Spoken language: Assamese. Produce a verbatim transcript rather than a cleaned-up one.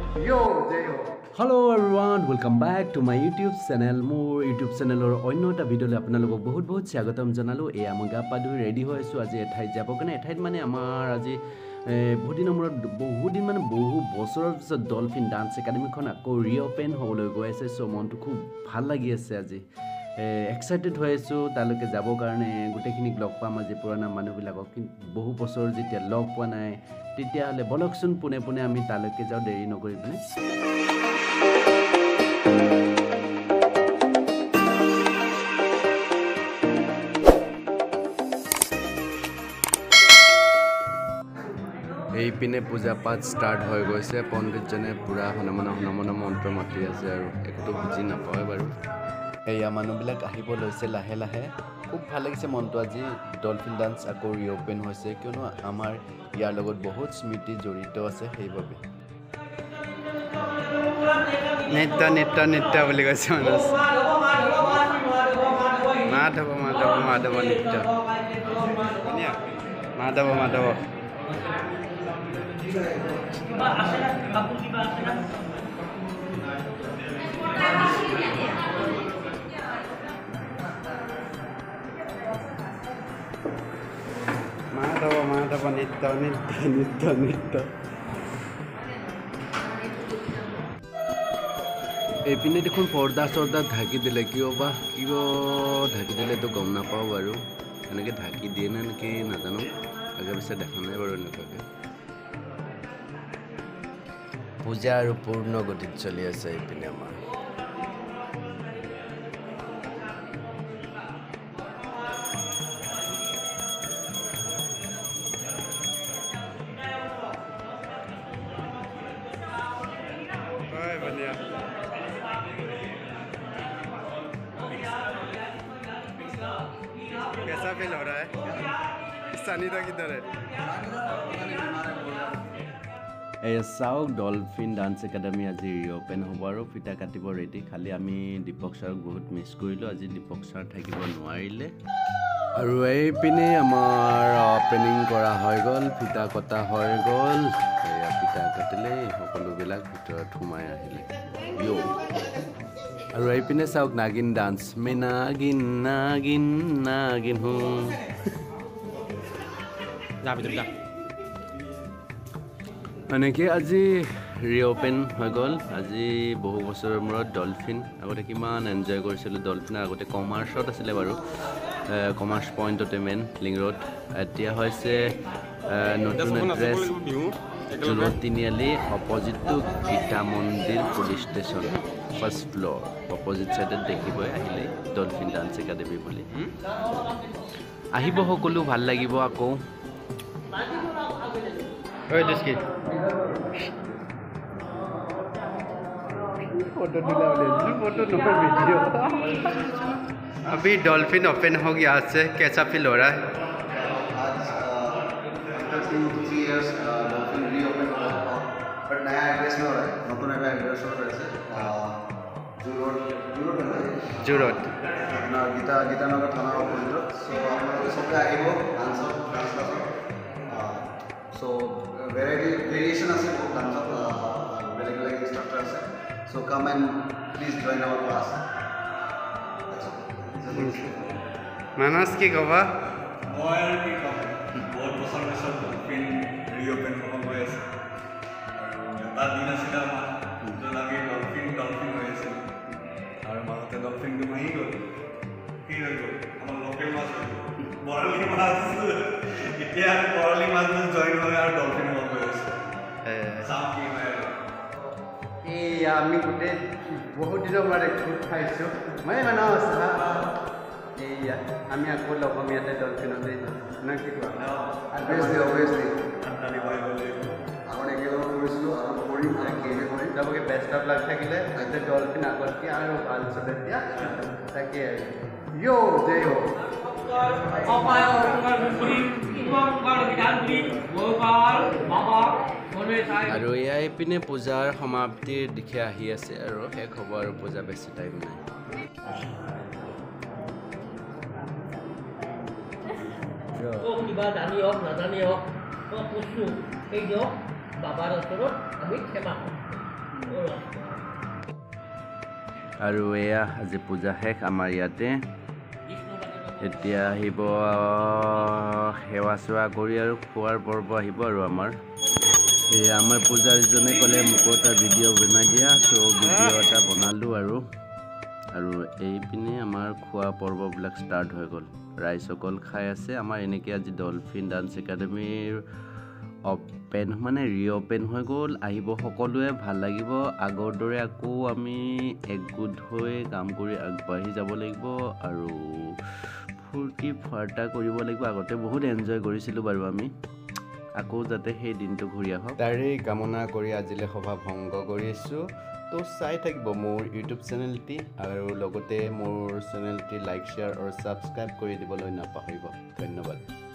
Hello everyone, welcome back to my YouTube channel. More YouTube channel or অন্য এটা ভিডিওলে আপোনালোকক বহুত বহুত স্বাগতম জনালো। এই আমি গা পা ধুই ৰেডি হৈ আছো আজি এঠাই যাব কাৰণে। এঠাইত মানে আমাৰ আজি বহুত দিনৰ মূৰত বহুত দিন মানে বহু বছৰৰ পিছত ডলফিন ডান্স একাডেমীখন আকৌ ৰিঅপেন হ'বলৈ গৈ আছে। সো মনটো খুব ভাল লাগি আছে আজি। এক্সাইটেড হৈ আছো তালৈকে যাবৰ কাৰণে। গোটেইখিনিক লগ পাম আজি পুৰণা মানুহবিলাকক বহু বছৰ যেতিয়া লগ পোৱা নাই তেতিয়াহ'লে বলকচোন পোনে পোনে আমি তালৈকে যাওঁ দেৰি নকৰি পিনে। এই পিনে পূজা পাঠ ষ্টাৰ্ট হৈ গৈছে। পণ্ডিতজনে পুৰা হনুমানৰ হনুমানৰ মন্ত্ৰ মাতি আছে আৰু একোটো বুজি নাপায় বাৰু। এয়া মানুহবিলাক আহিব লৈছে লাহে লাহে। খুব ভাল লাগিছে মনটো আজি। ডলফিন ডান্স আকৌ ৰিঅপেন হৈছে কিয়নো আমাৰ ইয়াৰ লগত বহুত স্মৃতি জড়িত আছে সেইবাবে। নৃত্য নৃত্য নৃত্য বুলি কৈছে মানুহ। মাধৱ মাধৱ মাধৱ নৃত্য মাধৱ মাধৱ মাধৱ মাধৱ নৃত্য নৃত্য নৃত্য নৃত্য। এইপিনে দেখোন পৰ্দা চৰ্দা ঢাকি দিলে কিয় বা কিয় ঢাকি দিলেতো গম নাপাওঁ বাৰু। এনেকৈ ঢাকি দিয়ে নে নেকি নাজানো। আগে পিছে দেখা নাই বাৰু এনেকুৱাকৈ। পূজা আৰু পূৰ্ণ গতিত চলি আছে এইপিনে আমাৰ। कैसा फील हो रहा है? सानिदा किधर है? এই চাওক ডলফিন ডান্স একাডেমি আজি ৰিঅপেন হ'ব আৰু ফিটা কাটিব ৰেডি। খালি আমি দীপক ছাৰক বহুত মিছ কৰিলোঁ। আজি দীপক ছাৰ থাকিব নোৱাৰিলে আৰু এইপিনে আমাৰ অপেনিং কৰা হৈ গ'ল, ফিটা কটা হৈ গ'ল। এয়া ফিটা কাটিলে সকলোবিলাক ভিতৰত সোমাই আহিলে। ইয়' আৰু এইপিনে চাওক নাগিন ডান্স। মে নাগিন নাগিন নাগিন হো এনেকৈ আজি ৰিঅপেন হৈ গ'ল। আজি বহু বছৰৰ মূৰত ডলফিন। আগতে কিমান এনজয় কৰিছিলোঁ ডলফিনৰ। আগতে কমাৰ্চত আছিলে বাৰু, কমাৰ্চ পইণ্টতে মেইন লিং ৰোড। এতিয়া হৈছে নতুন এড্ৰেছ জোৰত তিনিআলি অপজিটটো Gita Mandir police station first floor opposite ছাইডত দেখিবই আহিলে ডলফিন ডান্স একাডেমি বুলি। আহিব সকলো, ভাল লাগিব আকৌ। अभी डॉल्फिन ओपन हो गया से कैसा फील हो रहा है? डॉल्फिन रीओपन हो रहा है बट नया एड्रेस में हो रहा है। नतून एक एड्रेस हो रहा है जू रोड जू रोड है जू रोड अपना गीता गीतानगर थाना अपोजिट। सो हम लोग सबके आइबो dancer dance class. So variety variation আছে বহুত ডান্সত বেলেগ বেলেগ ইনস্ট্রাক্টর আছে। So come and please join our class. Manas কি কবা? মই আৰু কি ক'ম, বহুত বছৰ পিছত ডলফিন ৰিঅপেন হ'ব গৈ আছে আৰু এটা দিন আছিলে আমাৰ য'ত আমি ডলফিন ডলফিন হৈ আছিল আৰু মাজতে ডলফিনটো মাৰি গ'ল। কি হৈ গ'ল? আমাৰ লোকেল মাছ বৰালি মাছ। এতিয়া বৰালি মাছ জইন হৈ আৰু ডলফিন হ'ব গৈ আছে। চাওঁ কি হয়। এই আমি গোটেই বহুত দিনৰ মূৰত খুব খাইছোঁ। মই মানে এইয়া আমি আকৌ লগ পাম ইয়াতে ডলফিনতে নে কি কোৱা? অবভিয়াছলি অবভিয়াছলি আগত একেলগে কৰিছিলোঁ আৰু কৰিম আৰু কেনে কৰিম। চবকে বেষ্ট অফ লাক থাকিলে এতিয়া ডলফিন আগতকৈ আৰু ভাল চলে। এতিয়া তাকে য়' জয় হ'। আৰু এয়া এইপিনে পূজাৰ সমাপ্তিৰ দিশে আহি আছে আৰু শেষ হ'ব আৰু পূজা বেছি টাইম নাই। কিবা জানি হওক নাজানি হওক কৈছোঁ সেই দিয়ক বাবাৰ ওচৰত আমি ক্ষমা কৰোঁ। আৰু এয়া আজি পূজা শেষ আমাৰ ইয়াতে এতিয়া আহিব সেৱা সেৱা কৰি আৰু খোৱাৰ পৰ্ব আহিব আৰু আমাৰ এয়া আমাৰ পূজাৰীজনে ক'লে মোকো এটা ভিডিঅ' বনাই দিয়া চ' ভিডিঅ' এটা বনালোঁ আৰু আৰু এইপিনে আমাৰ খোৱা পৰ্ববিলাক ষ্টাৰ্ট হৈ গ'ল ৰাইজসকল খাই আছে আমাৰ এনেকৈ আজি ডলফিন ডান্স একাডেমীৰ অপেন মানে ৰিঅ'পেন হৈ গ'ল আহিব সকলোৱে ভাল লাগিব আগৰ দৰে আকৌ আমি একগোট হৈ কাম কৰি আগবাঢ়ি যাব লাগিব আৰু ফূৰ্তি ফাৰ্তা কৰিব লাগিব আগতে বহুত এনজয় কৰিছিলোঁ বাৰু আমি আকৌ যাতে সেই দিনটো ঘূৰি আহক তাৰেই কামনা কৰি আজিলৈ সভা ভংগ কৰিছোঁ তো চাই থাকিব মোৰ ইউটিউব চেনেলটি আৰু লগতে মোৰ চেনেলটি লাইক শ্বেয়াৰ আৰু ছাবস্ক্ৰাইব কৰি দিবলৈ নাপাহৰিব ধন্যবাদ